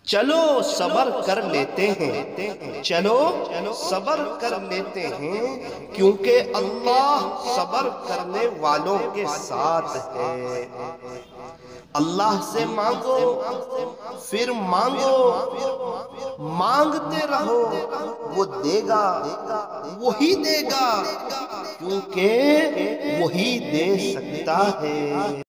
चलो सबर कर लेते हैं, चलो सबर कर लेते हैं, क्योंकि अल्लाह सबर करने वालों के साथ है। अल्लाह से मांगो, फिर मांगो, मांगते रहो, वो देगा, वही देगा, क्योंकि वही दे सकता है।